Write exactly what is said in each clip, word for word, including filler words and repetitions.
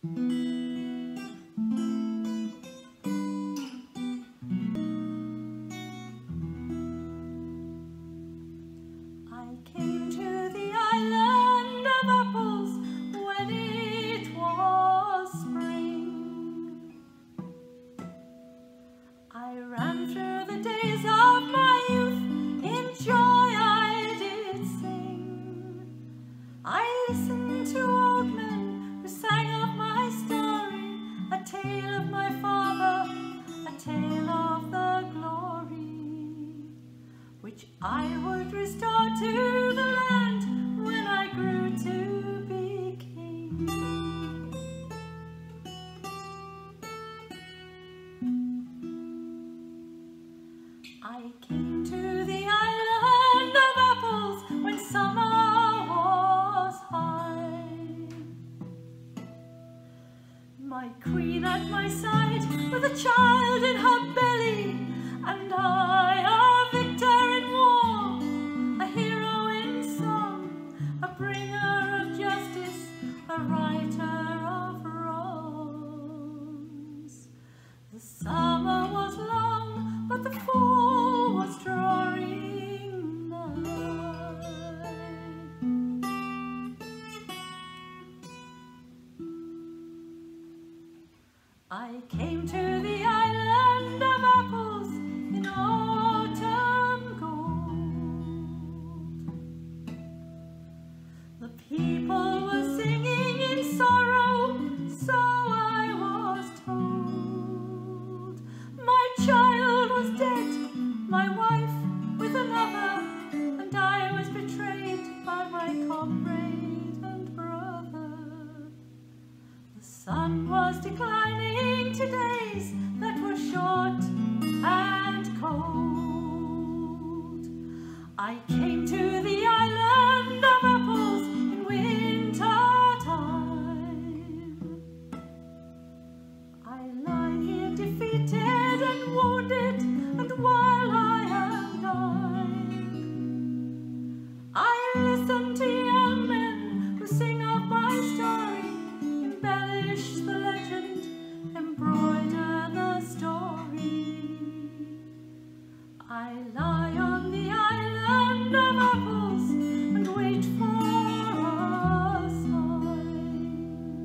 which I would restore to the land when I grew to be king. I came to the island of apples when summer was high, my queen at my side with a child in her belly, and I a victor in war, a hero in song, a bringer of justice, a righter of wrongs. The summer was long, but the fall was drawing nigh. I came to the island of apples in autumn gold. The people were singing in sorrow, so I was told. My child was dead, my wife with another, and I was betrayed by my comrade and brother. The sun was declining to days that were short and cold. I came to the island of apples in winter time. I lie here defeated and wounded, and while I am dying, I listen to young men who sing of my story, embellish the legend, embroider the story. I lie on the island of apples and wait for a sign.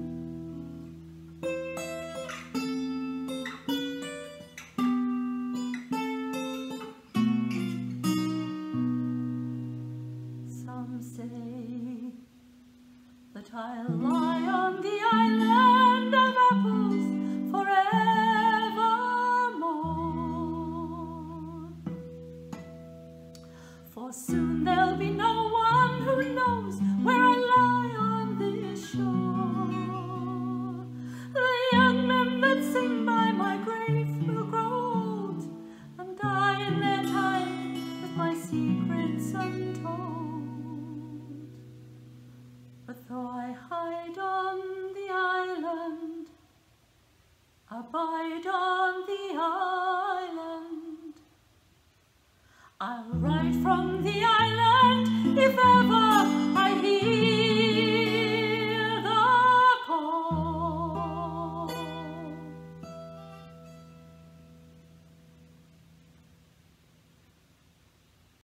Some say that I'll lie on the island of apples forevermore, for soon there'll be no one who knows where I lie on this shore. The young men that sing by my grave will grow old and die in their time with my secrets untold. But though I hide on the island, abide on the island, I'll write from the island.